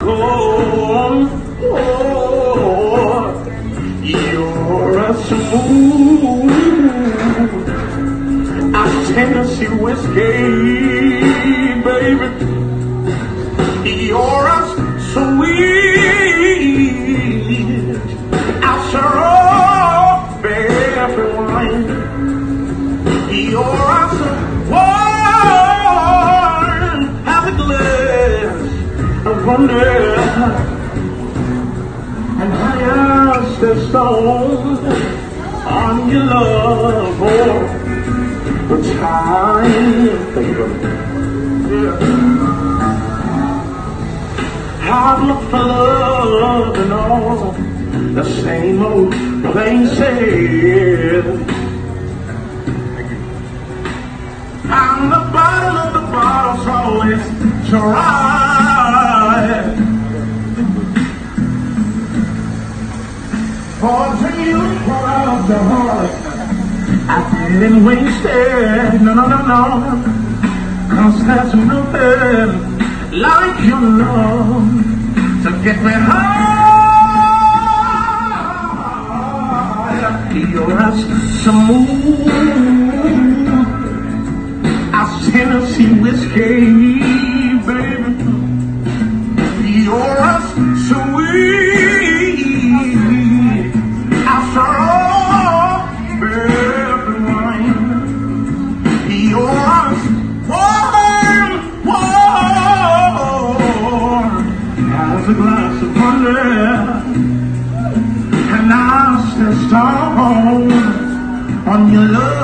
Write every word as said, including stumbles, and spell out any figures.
Oh, oh, you're a smooth as Tennessee whiskey, baby. You're as sweet as strawberry wine. You're as warm as a glass of wonder, and high as the stone on your love, oh, the time. Yeah. I've looked for love in all the same old places, and the bottom of the bottle's always dry. For to you, pour out the heart I didn't waste it. No, no, no, no, 'cause there's nothing like your love to get me high. You're as smooth as Tennessee whiskey, baby. You're as sweet as strawberry wine. You're as warm, warm as a glass of wonder, and I'll stand strong on your love.